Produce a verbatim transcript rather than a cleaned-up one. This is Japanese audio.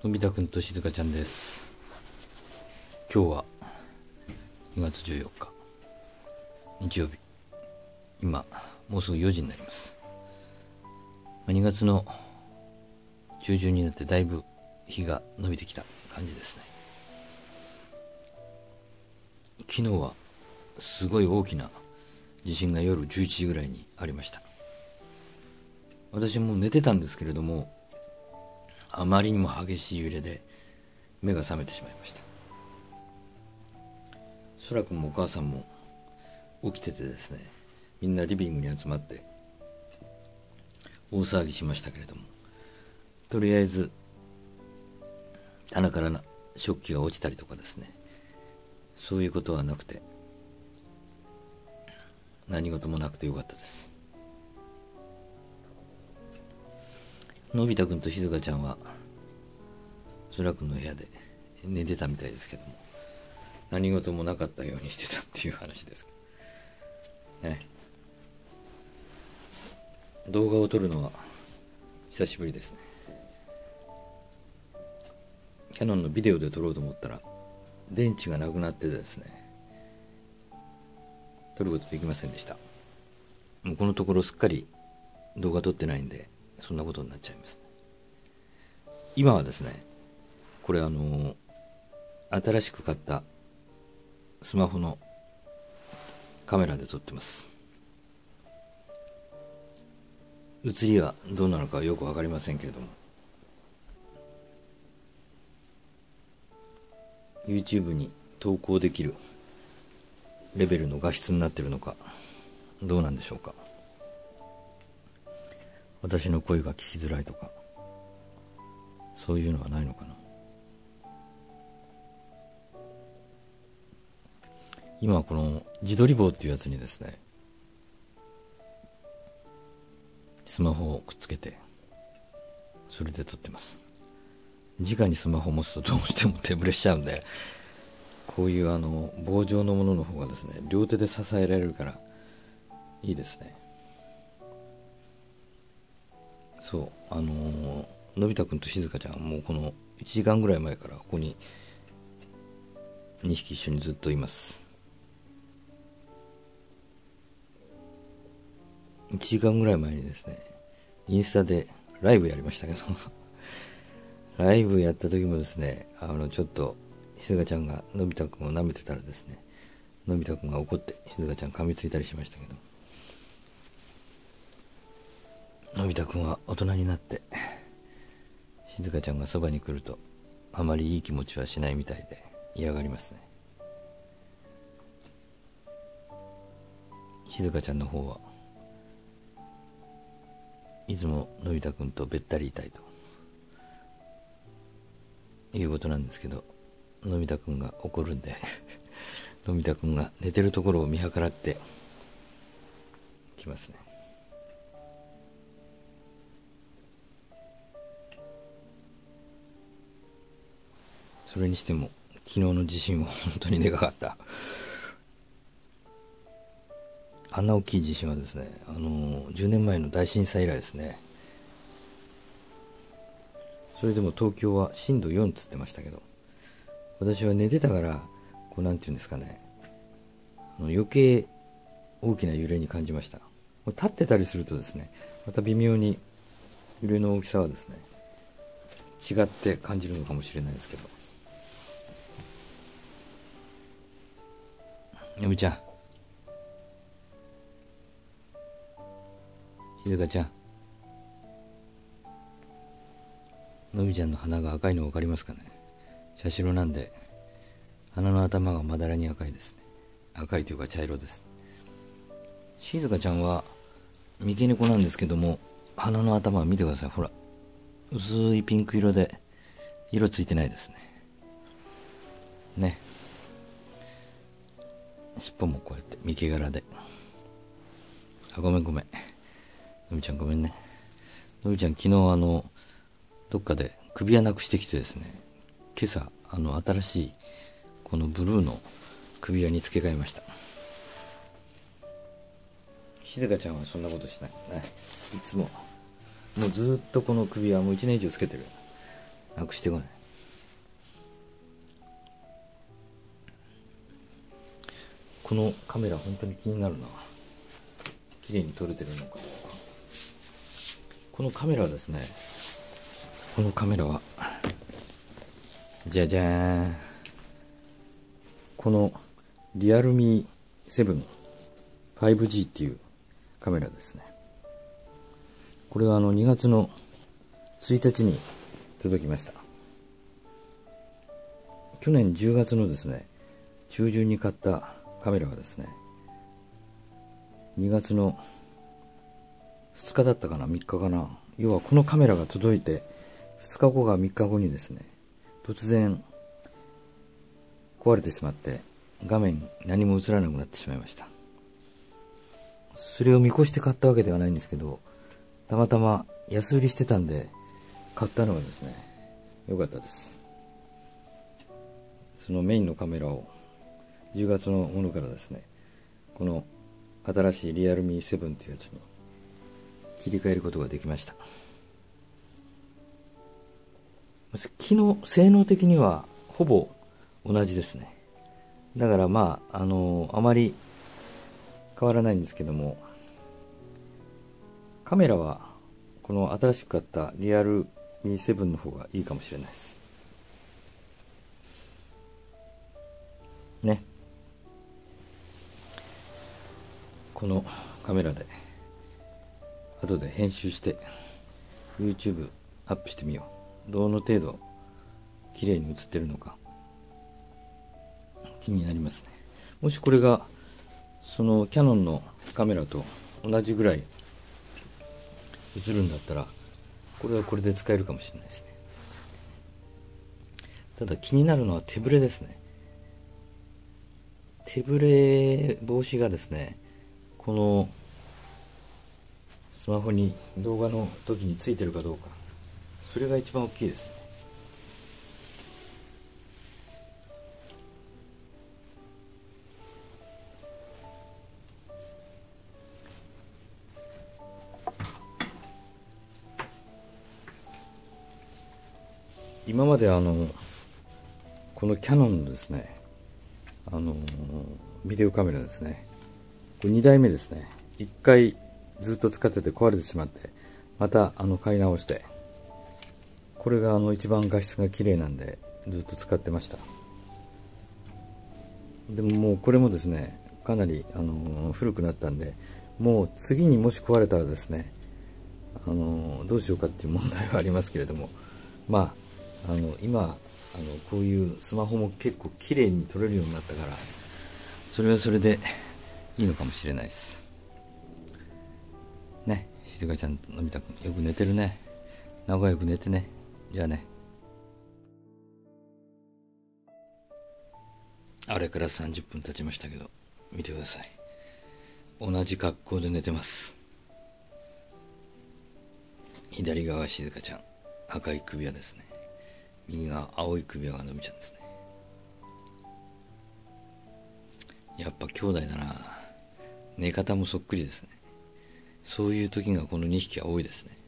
のび太くんとしずかちゃんです。今日はにがつじゅうよっか日曜日、今もうすぐよじになります。にがつの中旬になってだいぶ日が伸びてきた感じですね。昨日はすごい大きな地震が夜じゅういちじぐらいにありました。私も寝てたんですけれども、あまりにも激しい揺れで目が覚めてしまいました。そらくんもお母さんも起きててですね、みんなリビングに集まって大騒ぎしましたけれども、とりあえず棚からな食器が落ちたりとかですね、そういうことはなくて何事もなくてよかったです。のび太くんとしずかちゃんはそらくんの部屋で寝てたみたいですけども、何事もなかったようにしてたっていう話ですね。動画を撮るのは久しぶりですね。キャノンのビデオで撮ろうと思ったら電池がなくなってですね、撮ることできませんでした。もうこのところすっかり動画撮ってないんで、そんなことになっちゃいます、ね。今はですね、これあの新しく買ったスマホのカメラで撮ってます。写りはどうなのかよくわかりませんけれども、 YouTube に投稿できるレベルの画質になっているのかどうなんでしょうか。私の声が聞きづらいとかそういうのはないのかな。今この自撮り棒っていうやつにですね、スマホをくっつけてそれで撮ってます。直にスマホを持つとどうしても手ぶれしちゃうんで、こういうあの棒状のものの方がですね、両手で支えられるからいいですね。そうあのー、のび太くんとしずかちゃんはもうこのいちじかんぐらい前からここににひき一緒にずっといます。いちじかんぐらい前にですね、インスタでライブやりましたけどライブやった時もですね、あのちょっとしずかちゃんがのび太くんを舐めてたらですね、のび太くんが怒ってしずかちゃん噛みついたりしましたけど、のび太くんは大人になってしずかちゃんがそばに来るとあまりいい気持ちはしないみたいで嫌がりますね。しずかちゃんの方はいつものび太くんとべったりいたいということなんですけど、のび太くんが怒るんでのび太くんが寝てるところを見計らってきますね。それにしても昨日の地震は本当にでかかった。あんな大きい地震はですね、あのじゅうねんまえの大震災以来ですね。それでも東京は震度よんつってましたけど、私は寝てたからこうなんていうんですかね、あの余計大きな揺れに感じました。立ってたりするとですね、また微妙に揺れの大きさはですね違って感じるのかもしれないですけど。のびちゃん、しずかちゃん、のびちゃんの鼻が赤いの分かりますかね。茶白なんで鼻の頭がまだらに赤いですね。赤いというか茶色です。しずかちゃんは三毛猫なんですけども、鼻の頭を見てください。ほら、薄いピンク色で色ついてないですね。ね、尻尾もこうやって三毛柄で。あ、ごめんごめん、のびちゃんごめんね。のびちゃん昨日あのどっかで首輪なくしてきてですね、今朝あの新しいこのブルーの首輪に付け替えました。しずかちゃんはそんなことしない、ね、いつももうずっとこの首輪もういちねん以上つけてる。なくしてこない。 このカメラ本当に気になるな。綺麗に撮れてるのかどうか。このカメラですね、このカメラはじゃじゃーん、このリアルミセブン ファイブジー っていうカメラですね。これはあのにがつのついたちに届きました。去年じゅうがつのですね中旬に買ったカメラがですね、にがつのふつかだったかな、みっかかな。要はこのカメラが届いてふつかごかみっかごにですね、突然壊れてしまって画面何も映らなくなってしまいました。それを見越して買ったわけではないんですけど、たまたま安売りしてたんで買ったのがですね、良かったです。そのメインのカメラをじゅうがつのものからですね、この新しいリアルミセブンというやつに切り替えることができました。機能性能的にはほぼ同じですね。だからまああのあまり変わらないんですけども、カメラはこの新しく買ったリアルミセブンの方がいいかもしれないですね。このカメラで後で編集して YouTube アップしてみよう。どの程度綺麗に映ってるのか気になりますね。もしこれがそのキヤノンのカメラと同じぐらい映るんだったら、これはこれで使えるかもしれないですね。ただ気になるのは手ぶれですね。手ぶれ防止がですね、このスマホに動画の時についてるかどうか、それが一番大きいですね。今まであのこのキヤノンのですね、あのビデオカメラですね、これにだいめですね。いっかいずっと使ってて壊れてしまって、またあの買い直して、これがあの一番画質が綺麗なんでずっと使ってました。でももうこれもですね、かなりあの古くなったんで、もう次にもし壊れたらですね、あのどうしようかっていう問題はありますけれども、まああの今あのこういうスマホも結構綺麗に撮れるようになったから、それはそれでいいのかもしれないですね。静香ちゃん、のび太くんよく寝てるね。仲良く寝てね。じゃあね。あれからさんじゅっぷん経ちましたけど、見てください。同じ格好で寝てます。左側静香ちゃん、赤い首輪ですね。右が青い首輪がのびちゃんですね。やっぱ兄弟だな。寝方もそっくりですね。そういう時がこのにひきは多いですね。